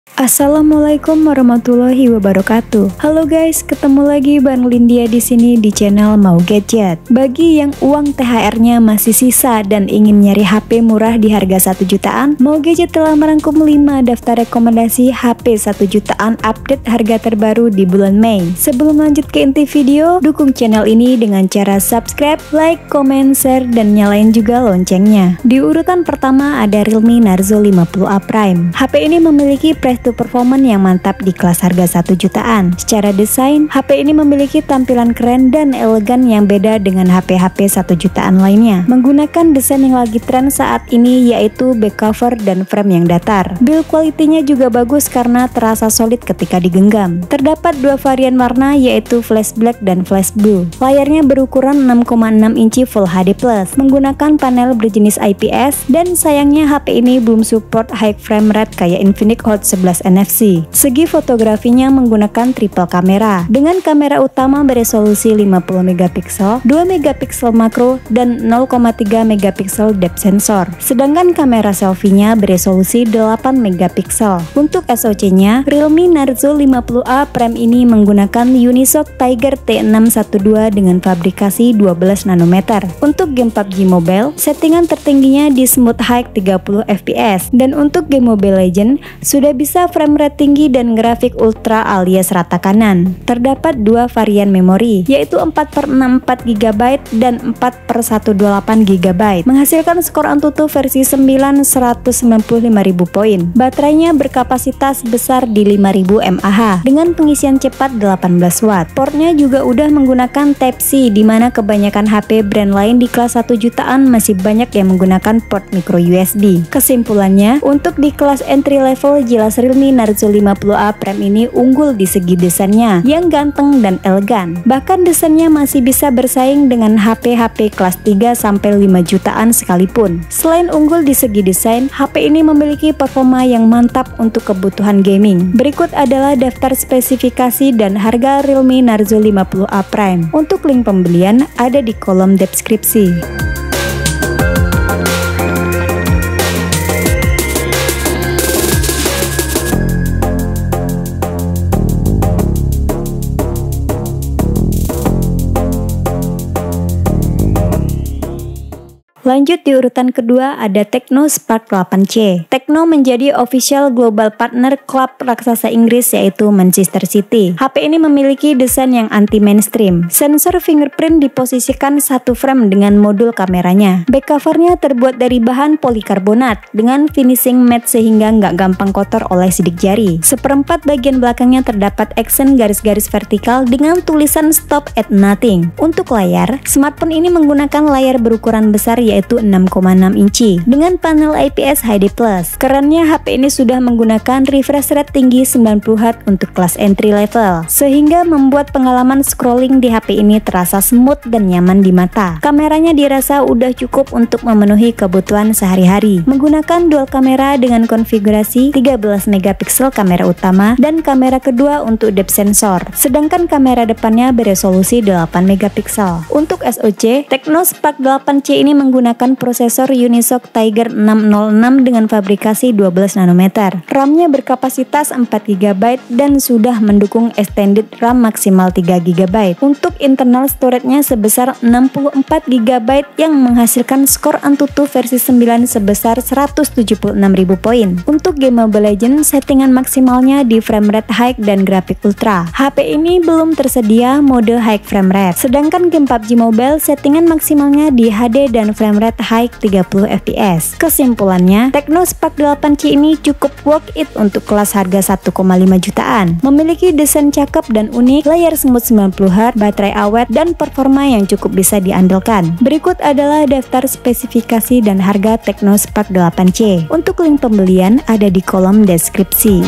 Assalamualaikum warahmatullahi wabarakatuh. Halo guys, ketemu lagi Bang Lindia di sini di channel Mau Gadget. Bagi yang uang THR-nya masih sisa dan ingin nyari HP murah di harga 1 jutaan, Mau Gadget telah merangkum 5 daftar rekomendasi HP 1 jutaan update harga terbaru di bulan Mei. Sebelum lanjut ke inti video, dukung channel ini dengan cara subscribe, like, comment, share, dan nyalain juga loncengnya. Di urutan pertama ada Realme Narzo 50A Prime. HP ini memiliki price to performance yang mantap di kelas harga 1 jutaan. Secara desain, HP ini memiliki tampilan keren dan elegan yang beda dengan HP-HP 1 jutaan lainnya. Menggunakan desain yang lagi tren saat ini yaitu back cover dan frame yang datar. Build quality-nya juga bagus karena terasa solid ketika digenggam. Terdapat dua varian warna yaitu flash black dan flash blue. Layarnya berukuran 6,6 inci Full HD+, menggunakan panel berjenis IPS dan sayangnya HP ini belum support high frame rate kayak Infinix Hot 11 NFC. Segi fotografinya menggunakan triple kamera dengan kamera utama beresolusi 50 megapiksel, 2 megapiksel makro, dan 0,3 megapiksel depth sensor. Sedangkan kamera selfie-nya beresolusi 8 megapiksel. Untuk SoC-nya, Realme Narzo 50A Prime ini menggunakan Unisoc Tiger T612 dengan fabrikasi 12 nanometer. Untuk game PUBG Mobile, settingan tertingginya di Smooth High 30 fps, dan untuk game Mobile Legends sudah bisa frame rate tinggi dan grafik ultra alias rata kanan. Terdapat dua varian memori, yaitu 4/64 GB dan 4/128 GB, menghasilkan skor Antutu versi 9 195.000 poin. Baterainya berkapasitas besar di 5.000 mAh dengan pengisian cepat 18 watt. Portnya juga udah menggunakan Type-C, di mana kebanyakan HP brand lain di kelas 1 jutaan masih banyak yang menggunakan port micro USB. Kesimpulannya, untuk di kelas entry level jelas Realme Narzo 50A Prime ini unggul di segi desainnya yang ganteng dan elegan. Bahkan desainnya masih bisa bersaing dengan HP-HP kelas 3-5 jutaan sekalipun. Selain unggul di segi desain, HP ini memiliki performa yang mantap untuk kebutuhan gaming. Berikut adalah daftar spesifikasi dan harga Realme Narzo 50A Prime. Untuk link pembelian ada di kolom deskripsi. Lanjut di urutan kedua ada Tecno Spark 8C. Tecno menjadi official global partner klub raksasa Inggris yaitu Manchester City. HP ini memiliki desain yang anti-mainstream. Sensor fingerprint diposisikan satu frame dengan modul kameranya. Back covernya terbuat dari bahan polikarbonat dengan finishing matte sehingga nggak gampang kotor oleh sidik jari. Seperempat bagian belakangnya terdapat accent garis-garis vertikal dengan tulisan Stop at Nothing. Untuk layar, smartphone ini menggunakan layar berukuran besar yaitu 6,6 inci dengan panel IPS HD+. Kerennya HP ini sudah menggunakan refresh rate tinggi 90Hz untuk kelas entry level, sehingga membuat pengalaman scrolling di HP ini terasa smooth dan nyaman di mata. Kameranya dirasa udah cukup untuk memenuhi kebutuhan sehari-hari. Menggunakan dual kamera dengan konfigurasi 13 megapiksel kamera utama dan kamera kedua untuk depth sensor, sedangkan kamera depannya beresolusi 8 megapiksel. Untuk SoC, Tecno Spark 8C ini menggunakan prosesor Unisoc Tiger 606 dengan fabrikasi 12 nanometer. RAM-nya berkapasitas 4 GB dan sudah mendukung extended RAM maksimal 3 GB. Untuk internal storage-nya sebesar 64 GB yang menghasilkan skor Antutu versi 9 sebesar 176.000 poin. Untuk game Mobile Legends, settingan maksimalnya di frame rate high dan grafik ultra. HP ini belum tersedia mode high frame rate. Sedangkan game PUBG Mobile settingan maksimalnya di HD dan frame rate high 30 fps. Kesimpulannya, Tecno Spark 8C ini cukup worth it untuk kelas harga 1,5 jutaan. Memiliki desain cakep dan unik, layar smooth 90Hz, baterai awet, dan performa yang cukup bisa diandalkan. Berikut adalah daftar spesifikasi dan harga Tecno Spark 8C. Untuk link pembelian ada di kolom deskripsi.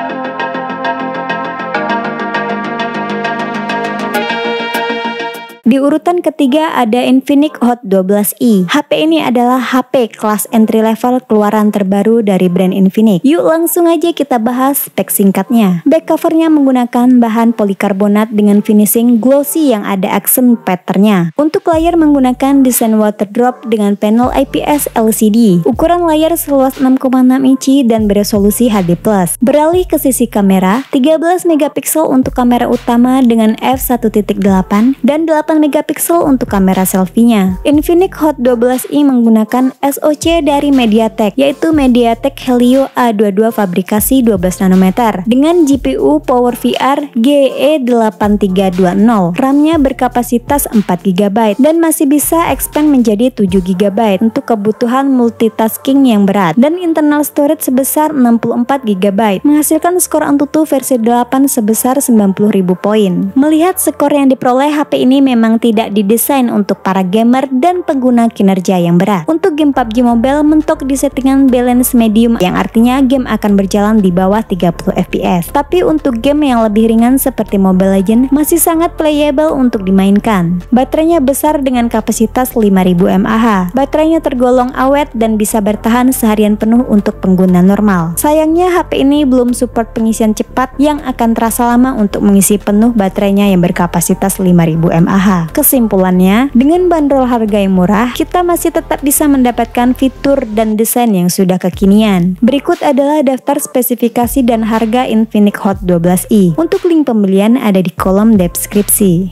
Di Di urutan ketiga ada Infinix Hot 12i. HP ini adalah HP kelas entry level keluaran terbaru dari brand Infinix. Yuk langsung aja kita bahas spek singkatnya. Back covernya menggunakan bahan polikarbonat dengan finishing glossy yang ada accent patternnya. Untuk layar menggunakan desain water drop dengan panel IPS LCD. Ukuran layar seluas 6,6 inci dan beresolusi HD+. Beralih ke sisi kamera, 13 megapiksel untuk kamera utama dengan f1.8 dan 8 megapiksel untuk kamera selfie-nya. Infinix Hot 12i menggunakan SoC dari MediaTek, yaitu MediaTek Helio A22 fabrikasi 12 nanometer dengan GPU PowerVR GE8320. RAM-nya berkapasitas 4 GB dan masih bisa expand menjadi 7 GB untuk kebutuhan multitasking yang berat, dan internal storage sebesar 64 GB, menghasilkan skor Antutu versi 8 sebesar 90.000 poin. Melihat skor yang diperoleh, HP ini memang tidak didesain untuk para gamer dan pengguna kinerja yang berat. Untuk game PUBG Mobile mentok di settingan balance medium, yang artinya game akan berjalan di bawah 30 fps. Tapi untuk game yang lebih ringan seperti Mobile Legends masih sangat playable untuk dimainkan. Baterainya besar dengan kapasitas 5000 mAh. Baterainya tergolong awet dan bisa bertahan seharian penuh untuk pengguna normal. Sayangnya HP ini belum support pengisian cepat yang akan terasa lama untuk mengisi penuh baterainya yang berkapasitas 5000 mAh. Kesimpulannya, dengan bandrol harga yang murah, kita masih tetap bisa mendapatkan fitur dan desain yang sudah kekinian. Berikut adalah daftar spesifikasi dan harga Infinix Hot 12i. Untuk link pembelian ada di kolom deskripsi.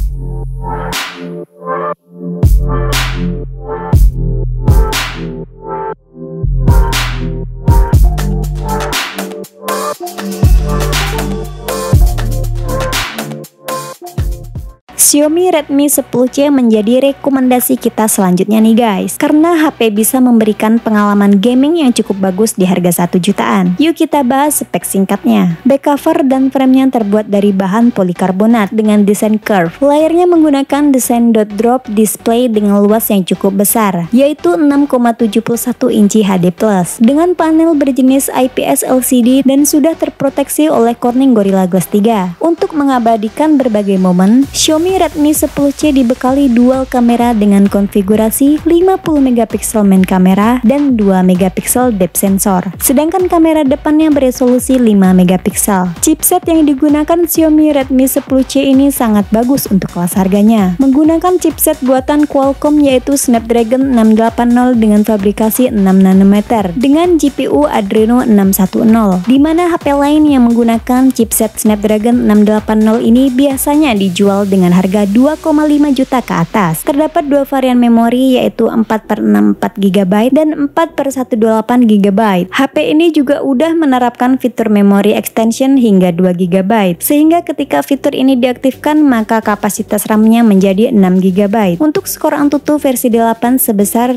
Xiaomi Redmi 10C menjadi rekomendasi kita selanjutnya nih guys, karena HP bisa memberikan pengalaman gaming yang cukup bagus di harga 1 jutaan. Yuk kita bahas spek singkatnya. Back cover dan framenya terbuat dari bahan polikarbonat dengan desain curve. Layarnya menggunakan desain dot drop display dengan luas yang cukup besar, yaitu 6,71 inci HD+, dengan panel berjenis IPS LCD dan sudah terproteksi oleh Corning Gorilla Glass 3. Untuk mengabadikan berbagai momen, Xiaomi Redmi 10C dibekali dual kamera dengan konfigurasi 50 megapiksel main kamera dan 2 megapiksel depth sensor. Sedangkan kamera depannya beresolusi 5 megapiksel. Chipset yang digunakan Xiaomi Redmi 10C ini sangat bagus untuk kelas harganya. Menggunakan chipset buatan Qualcomm yaitu Snapdragon 680 dengan fabrikasi 6 nanometer dengan GPU Adreno 610. Di mana HP lain yang menggunakan chipset Snapdragon 680 ini biasanya dijual dengan harga 2,5 juta ke atas. Terdapat dua varian memori yaitu 4/64 GB dan 4/128 GB. HP ini juga udah menerapkan fitur memori extension hingga 2 GB. Sehingga ketika fitur ini diaktifkan maka kapasitas RAM-nya menjadi 6 GB. Untuk skor Antutu versi 8 sebesar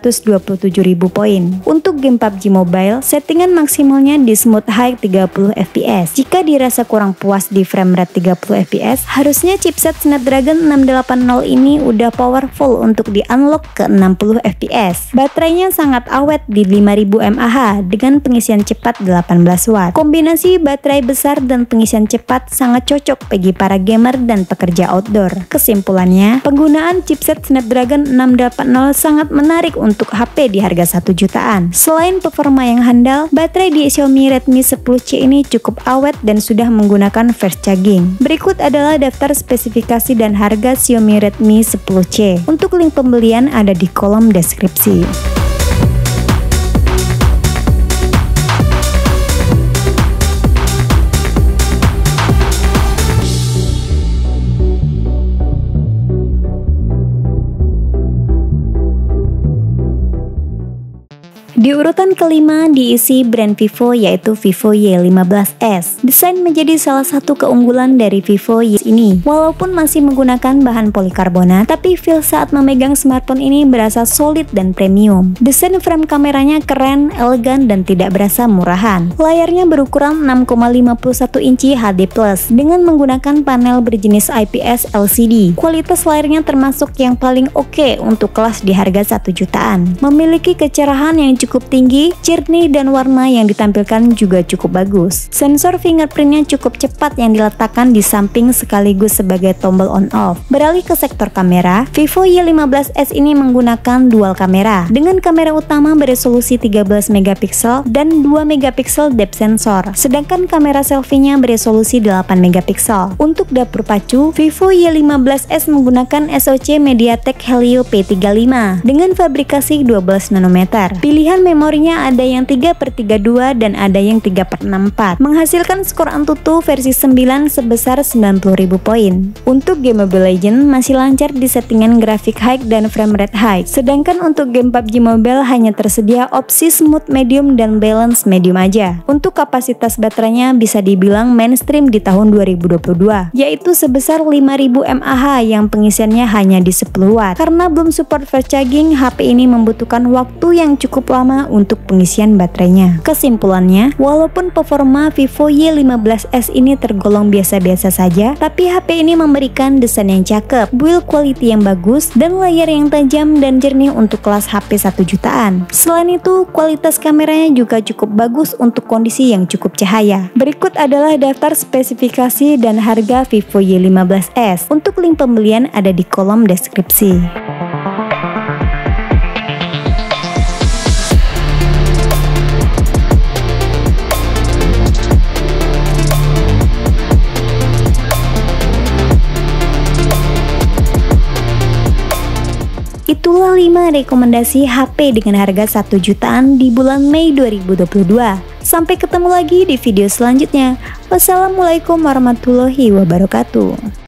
227.000 poin. Untuk game PUBG Mobile, settingan maksimalnya di smooth high 30 fps. Jika dirasa kurang puas di frame rate 30 fps, harusnya chipset Snapdragon 680 ini udah powerful untuk di-unlock ke 60 fps. Baterainya sangat awet di 5000 mAh dengan pengisian cepat 18 watt. Kombinasi baterai besar dan pengisian cepat sangat cocok bagi para gamer dan pekerja outdoor. Kesimpulannya, penggunaan chipset Snapdragon 680 sangat menarik untuk HP di harga 1 jutaan. Selain performa yang handal, baterai di Xiaomi Redmi 10C ini cukup awet dan sudah menggunakan fast charging. Berikut adalah daftar spesifikasi dan harga Xiaomi Redmi 10C. Untuk link pembelian ada di kolom deskripsi. Di urutan kelima diisi brand Vivo yaitu Vivo Y15s. Desain menjadi salah satu keunggulan dari Vivo Y ini. Walaupun masih menggunakan bahan polikarbonat, tapi feel saat memegang smartphone ini berasa solid dan premium. Desain frame kameranya keren, elegan, dan tidak berasa murahan. Layarnya berukuran 6,51 inci HD+, dengan menggunakan panel berjenis IPS LCD. Kualitas layarnya termasuk yang paling oke untuk kelas di harga 1 jutaan. Memiliki kecerahan yang cukup cukup tinggi, jernih, dan warna yang ditampilkan juga cukup bagus. Sensor fingerprintnya cukup cepat yang diletakkan di samping sekaligus sebagai tombol on off. Beralih ke sektor kamera, Vivo Y15s ini menggunakan dual kamera dengan kamera utama beresolusi 13 megapiksel dan 2 megapiksel depth sensor, sedangkan kamera selfie-nya beresolusi 8 megapiksel. Untuk dapur pacu, Vivo Y15s menggunakan SoC MediaTek Helio P35 dengan fabrikasi 12 nanometer. Pilihan memorinya ada yang 3/32 dan ada yang 3/64, menghasilkan skor Antutu versi 9 sebesar 90.000 poin. Untuk game Mobile Legends masih lancar di settingan grafik high dan frame rate high, sedangkan untuk game PUBG Mobile hanya tersedia opsi smooth medium dan balance medium aja. Untuk kapasitas baterainya bisa dibilang mainstream di tahun 2022, yaitu sebesar 5000 mAh yang pengisiannya hanya di 10 watt. Karena belum support fast charging, HP ini membutuhkan waktu yang cukup lama untuk pengisian baterainya. Kesimpulannya, walaupun performa Vivo Y15s ini tergolong biasa-biasa saja, tapi HP ini memberikan desain yang cakep, build quality yang bagus, dan layar yang tajam dan jernih untuk kelas HP 1 jutaan. Selain itu, kualitas kameranya juga cukup bagus untuk kondisi yang cukup cahaya. Berikut adalah daftar spesifikasi dan harga Vivo Y15s. Untuk link pembelian ada di kolom deskripsi. Itulah 5 rekomendasi HP dengan harga 1 jutaan di bulan Mei 2022. Sampai ketemu lagi di video selanjutnya. Wassalamualaikum warahmatullahi wabarakatuh.